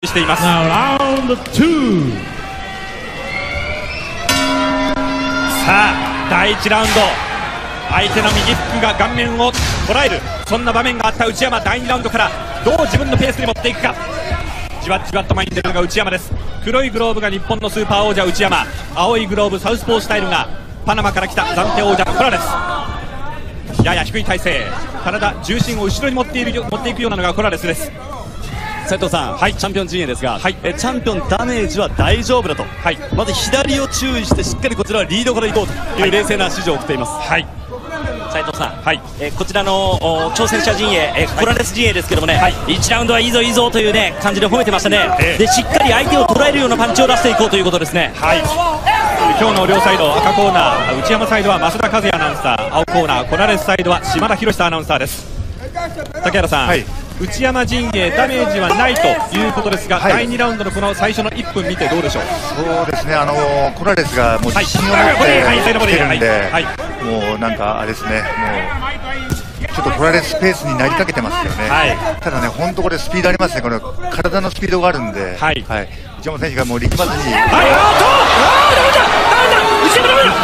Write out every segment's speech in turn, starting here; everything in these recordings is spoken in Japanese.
しています。 Now, round 2. さあ第1ラウンド、相手の右フックが顔面を捉える、そんな場面があった内山。第2ラウンドからどう自分のペースに持っていくか。じわじわっと前に出るのが内山です。黒いグローブが日本のスーパー王者内山、青いグローブサウスポースタイルがパナマから来た暫定王者コラです。やや低い体勢、体重心を後ろに持っていくようなのがコラレスです。 斉藤さん、 はい、 チャンピオン陣営ですが、 はい、 チャンピオンダメージは大丈夫だと、 はい、 まず左を注意してしっかりこちらはリードからいこうという冷静な指示を送っています。 はい、 斉藤さん、 はい、 こちらの挑戦者陣営、コラレス陣営ですけどもね、 はい、 1ラウンドはいいぞいいぞという、ね、感じで褒めてましたね、でしっかり相手を捉えるようなパンチを出していこうということですね。 はい、今日の両サイド、赤コーナー内山サイドは増田和也アナウンサー、青コーナーコラレスサイドは島田博久アナウンサーです。竹原さん、はい、内山陣営ダメージはないということですが、はい、第2ラウンドのこの最初の1分見てどうでしょう。 そうですね、コラレスがもう自信を持ってきてるんで、もうなんかあれですね、もうちょっとコラレスペースになりかけてますよね、はい、ただね、本当これスピードありますね、この体のスピードがあるんで、はい、はい、内山選手がもう力まずに、はい、 内山が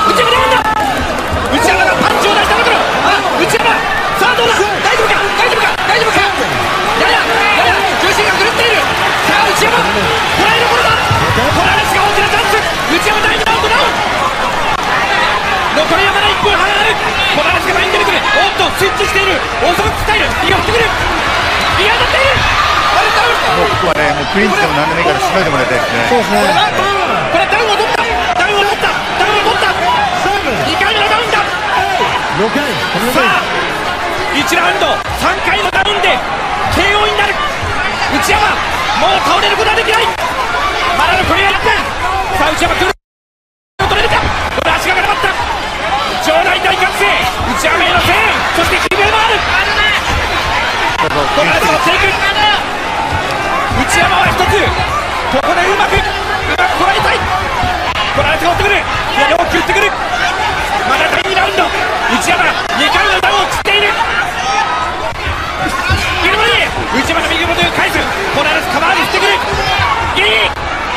パンチを出したところ、内山、さあどうだ、大丈夫か、大丈夫か、大丈夫か、やや重心が狂っている。さあ内山、こらえるものだ、コラレスが大きなチャンス、内山第2ラウンドダウン、残りはまだ1分半ある。コラレスが前に出てくる、おっとスイッチしている、オーソドックススタイル、右が振ってくる、右が当たっている、 もうここはね、もうクリンチでも何でもいいからしのいでもらいたいですね。そうですね、 これダウンを取った、ダウンを取った、ダウンを取った、2回目のダウンだ。さあ1ラウンド3回のダウンで KO になる内山、もう倒れることはできない、まだ残りは1分。さあ内山、取れるか、これ足が絡まった、場内大歓声、内山への声援、そして悲鳴もある、これで持っていく内山は一つ、ここでうまくこらえたい、こらえて持ってくる、左を切ってくる、まだ第2ラウンド、内山2回のダウンを切っている、内山の右元を返す、コラレスカバーに振ってくる、ギリ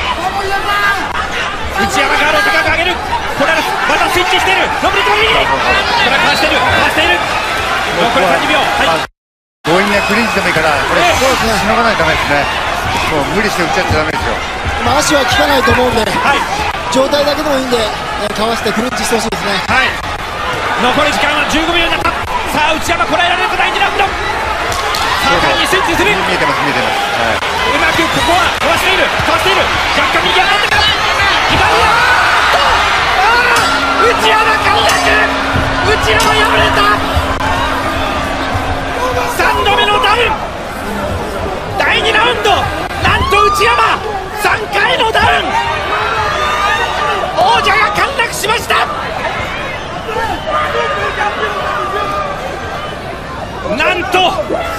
内山ガードを高く上げる、コラレスまたスイッチしている、上りとギリ、これかわしている、かわしている、残り30秒、はい、 強引なクリンチでもいいから、これしのがないとダメですね、もう無理して打っちゃってダメですよ。 今足は効かないと思うんで、はい、状態だけでもいいんで、かわしてクリンチしてほしいですね。 はい、残り時間は15秒になった。さあ内山こらえられるか、第2ラウンド、3回にスイッチする、 見えてます見えてます、はい、 うまくここはかわしている、かわしている、若干右当たったか、左は内山陥落、内山敗れた、3度目のダウン、第2ラウンド、なんと内山3回のダウン、王者が陥落しました。なんと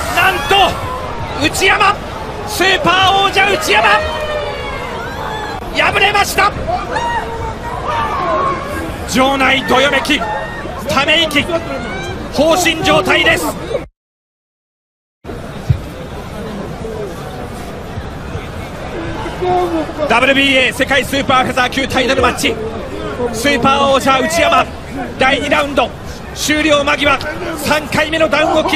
内山、スーパー王者内山敗れました。場内どよめき、ため息、放心状態です。WBA 世界スーパーフェザー級タイトルマッチ、スーパー王者内山第2ラウンド終了間際、3回目のダウンを切り